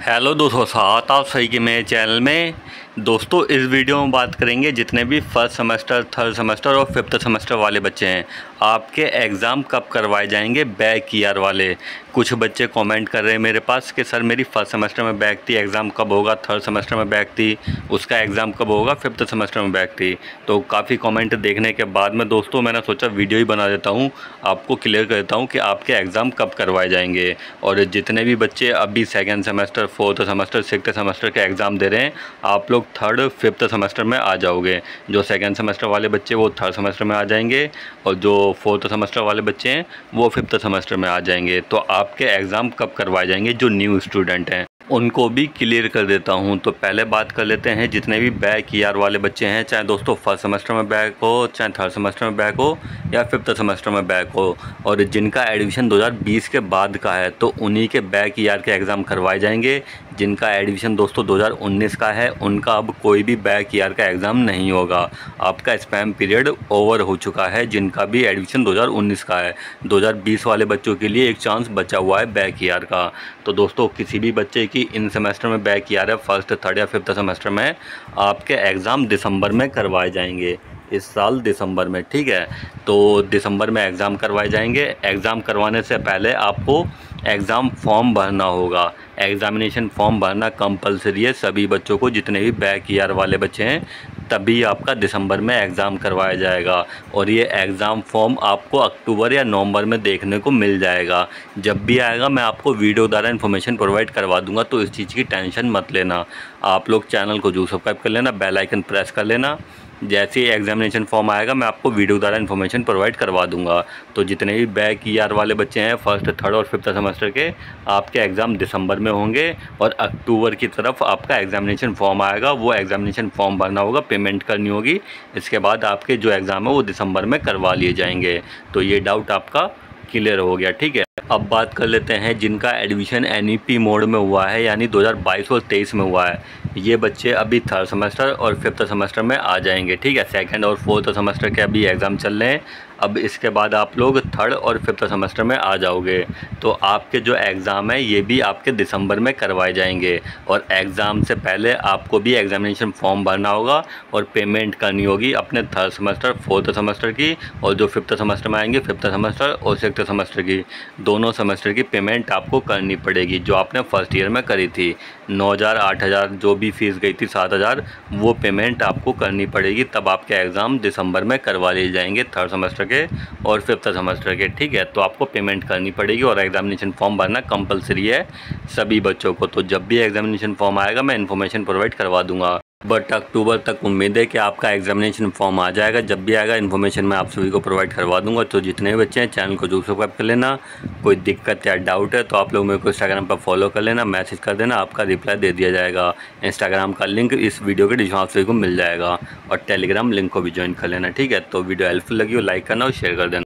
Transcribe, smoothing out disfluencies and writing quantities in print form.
Hello दोस्तों, स्वागत आप सही के मेरे चैनल में। दोस्तों इस वीडियो में बात करेंगे जितने भी फर्स्ट सेमेस्टर, थर्ड सेमेस्टर और फिफ्थ सेमेस्टर वाले बच्चे हैं, आपके एग्ज़ाम कब करवाए जाएंगे बैक ईयर वाले। कुछ बच्चे कमेंट कर रहे हैं मेरे पास कि सर मेरी फर्स्ट सेमेस्टर में बैक थी, एग्ज़ाम कब होगा, थर्ड सेमेस्टर में बैक थी, उसका एग्ज़ाम कब होगा, फिफ्थ सेमेस्टर में बैक थी। तो काफ़ी कमेंट देखने के बाद में दोस्तों मैंने सोचा वीडियो ही बना देता हूँ, आपको क्लियर कर देता हूँ कि आपके एग्ज़ाम कब करवाए जाएंगे। और जितने भी बच्चे अभी second semester, fourth semester, sixth semester के एग्ज़ाम दे रहे हैं, आप लोग थर्ड फिफ्थ सेमेस्टर में आ जाओगे। जो सेकेंड सेमेस्टर वाले बच्चे वो थर्ड सेमेस्टर में आ जाएंगे और जो फोर्थ सेमेस्टर वाले बच्चे हैं वो फिफ्थ सेमेस्टर में आ जाएंगे। तो आपके एग्ज़ाम कब करवाए जाएंगे जो न्यू स्टूडेंट हैं उनको भी क्लियर कर देता हूं। तो पहले बात कर लेते हैं जितने भी बैक ईयर वाले बच्चे हैं, चाहे दोस्तों फर्स्ट सेमेस्टर में बैक हो, चाहे थर्ड सेमेस्टर में बैक हो या फिफ्थ सेमेस्टर में बैक हो, और जिनका एडमिशन 2020 के बाद का है तो उन्हीं के बैक ईयर के एग्ज़ाम करवाए जाएंगे। जिनका एडमिशन दोस्तों 2019 का है उनका अब कोई भी बैक ईयर का एग्ज़ाम नहीं होगा। आपका स्पैम पीरियड ओवर हो चुका है। जिनका भी एडमिशन 2019 का है, 2020 वाले बच्चों के लिए एक चांस बचा हुआ है बैक ईयर का। तो दोस्तों किसी भी बच्चे की इन सेमेस्टर में बैक ईयर है, फर्स्ट, थर्ड या फिफ्थ सेमेस्टर में, आपके एग्ज़ाम दिसंबर में करवाए जाएंगे, इस साल दिसंबर में। ठीक है, तो दिसंबर में एग्ज़ाम करवाए जाएंगे। एग्ज़ाम करवाने से पहले आपको एग्ज़ाम फॉर्म भरना होगा। एग्ज़ामिनेशन फॉर्म भरना कंपलसरी है सभी बच्चों को, जितने भी बैक ईयर वाले बच्चे हैं, तभी आपका दिसंबर में एग्ज़ाम करवाया जाएगा। और ये एग्ज़ाम फॉर्म आपको अक्टूबर या नवंबर में देखने को मिल जाएगा। जब भी आएगा मैं आपको वीडियो द्वारा इन्फॉर्मेशन प्रोवाइड करवा दूंगा, तो इस चीज़ की टेंशन मत लेना। आप लोग चैनल को जो सब्सक्राइब कर लेना, बेल आइकन प्रेस कर लेना। जैसे ही एग्ज़ामिनेशन फॉर्म आएगा मैं आपको वीडियो द्वारा इन्फॉर्मेशन प्रोवाइड करवा दूंगा। तो जितने भी बैक ईयर वाले बच्चे हैं फर्स्ट, थर्ड और फिफ्थ सेमेस्टर के, आपके एग्ज़ाम दिसंबर में होंगे और अक्टूबर की तरफ आपका एग्ज़ामिनेशन फॉर्म आएगा। वो एग्ज़ामिनेशन फॉर्म भरना होगा, पेमेंट करनी होगी। इसके बाद आपके जो एग्ज़ाम है वो दिसंबर में करवा लिए जाएंगे। तो ये डाउट आपका क्लियर हो गया। ठीक है, अब बात कर लेते हैं जिनका एडमिशन NEP मोड में हुआ है, यानी 2022 और 23 में हुआ है। ये बच्चे अभी थर्ड सेमेस्टर और फिफ्थ सेमेस्टर में आ जाएंगे। ठीक है, सेकंड और फोर्थ सेमेस्टर के अभी एग्ज़ाम चल रहे हैं। अब इसके बाद आप लोग थर्ड और फिफ्थ सेमेस्टर में आ जाओगे। तो आपके जो एग्ज़ाम है ये भी आपके दिसंबर में करवाए जाएंगे। और एग्ज़ाम से पहले आपको भी एग्ज़ामिनेशन फॉर्म भरना होगा और पेमेंट करनी होगी अपने थर्ड सेमेस्टर, फोर्थ सेमेस्टर की, और जो फिफ्थ सेमेस्टर में आएंगे फिफ्थ सेमेस्टर और सिक्स्थ सेमेस्टर की, दोनों सेमेस्टर की पेमेंट आपको करनी पड़ेगी जो आपने फर्स्ट ईयर में करी थी। 9,000, 8,000 जो भी फीस गई थी, 7,000, वो पेमेंट आपको करनी पड़ेगी। तब आपके एग्ज़ाम दिसंबर में करवा लिए जाएंगे थर्ड सेमेस्टर के और फिफ्थ सेमेस्टर के। ठीक है, तो आपको पेमेंट करनी पड़ेगी और एग्ज़ामिनेशन फॉर्म भरना कंपलसरी है सभी बच्चों को। तो जब भी एग्ज़ामिनेशन फॉर्म आएगा मैं इन्फॉर्मेशन प्रोवाइड करवा दूंगा। बट अक्टूबर तक उम्मीद है कि आपका एग्ज़ामिनेशन फॉर्म आ जाएगा। जब भी आएगा इन्फॉर्मेशन मैं आप सभी को प्रोवाइड करवा दूंगा। तो जितने बच्चे हैं चैनल को जरूर सब्सक्राइब कर लेना। कोई दिक्कत या डाउट है तो आप लोग मेरे को इंस्टाग्राम पर फॉलो कर लेना, मैसेज कर देना, आपका रिप्लाई दे दिया जाएगा। इंस्टाग्राम का लिंक इस वीडियो के डिस्क्रिप्शन आप सभी को मिल जाएगा, और टेलीग्राम लिंक को भी ज्वाइन कर लेना। ठीक है, तो वीडियो हेल्पफुल लगी हो लाइक करना और शेयर कर देना।